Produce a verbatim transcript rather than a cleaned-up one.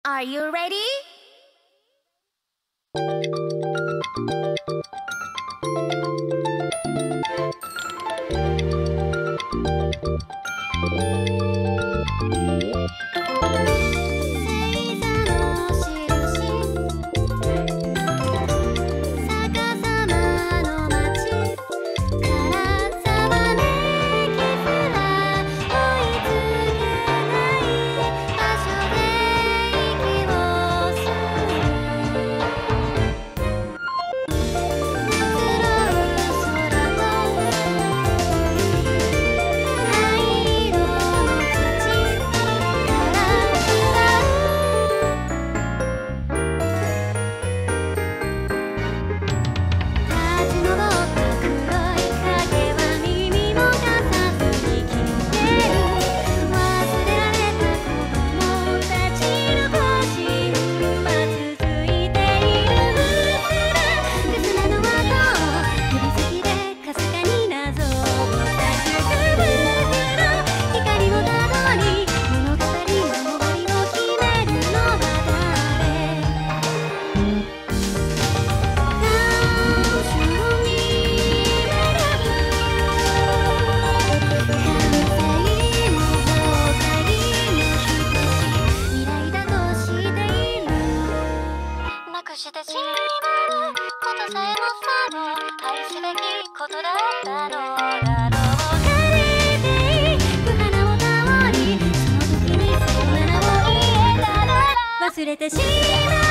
Are you ready? してしまうことさえもさも愛すべきことだったのだろう。枯れていく花をたわり、その時にさよならを言えたら忘れてしまう